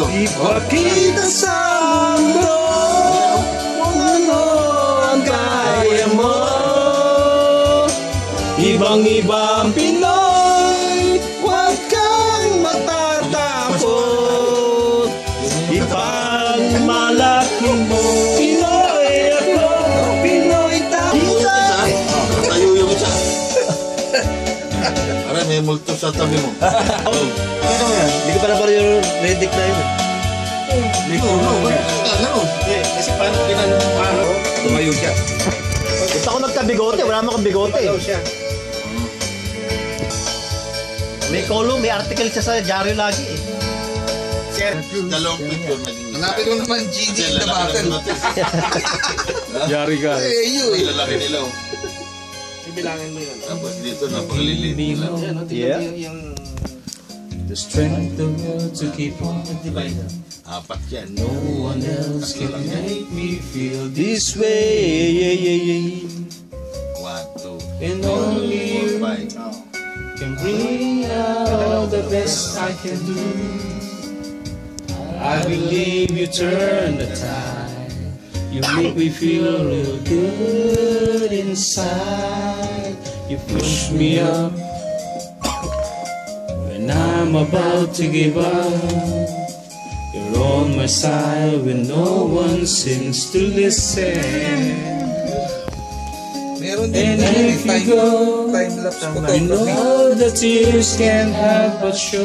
Ipakita sa mundo kung ano ang kaya mo. Ibang-ibang Pinoy, huwag kang matatapos. Ipagmalaki mo, Pinoy ako, Pinoy tayo. Tayo yung isa. Aray, may multo sa tabi mo. Ano yan? Hindi ko pala yung redick na yun. Hindi ko, Kasi paano pinanong tumayo siya. Ito ako nagkabigote, wala mo kang bigote. May column, may article siya sa dyaryo lagi eh. Dalawang picture naging. Hanapin mo naman GG in the battle. Yari ka. Eh, yun. Lalaki nila. Ibilangin mo yun. Tapos dito, napakalilit nila. Yeah. The strength of will to keep on. Apat yan. No one else can make me feel This way. 1, 2, and only you 4, 5. can bring out the best I can do. I believe you turn the tide. You make me feel real good inside. You push me up when I'm about to give up. You're on my side when no one seems to listen. Meron din And if you go, time-lapse you photography. know the tears can't help but show.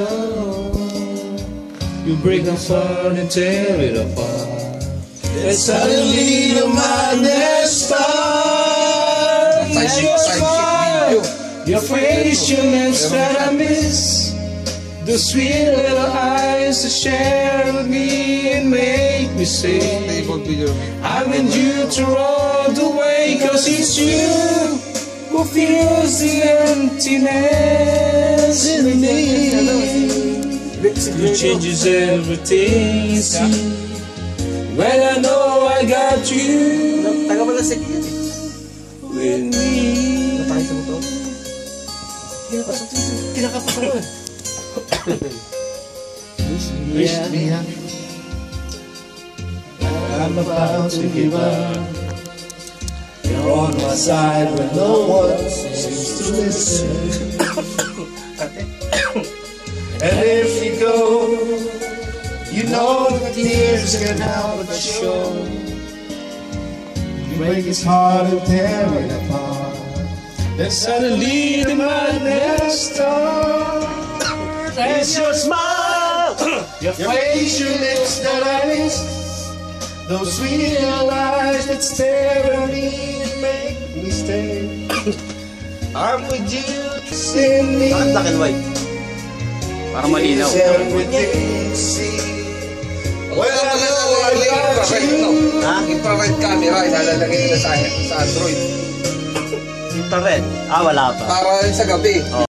You break my heart and tear it apart. And suddenly the madness starts. And your smile, your face, your lips that I miss. The sweet little eyes that share with me and make me say I want you to run away, 'cause it's you who feels the emptiness in me. You changes everything, see, when I know I got you with me. Yeah. I'm about to give up. You're on my side when no one seems to listen. And if you go, you know the tears can help but show. You break his heart and tear it apart. Then suddenly the madness starts. It's your smile, your face, your lips that I miss. Those sweet little eyes that stare at me and make me stay. I'm with you, in me. Bakit black and white? Para malinaw. Well, I know I got you. Infrared camera, ilalagay nila sa Android. Infrared? Wala pa. Para sa gabi.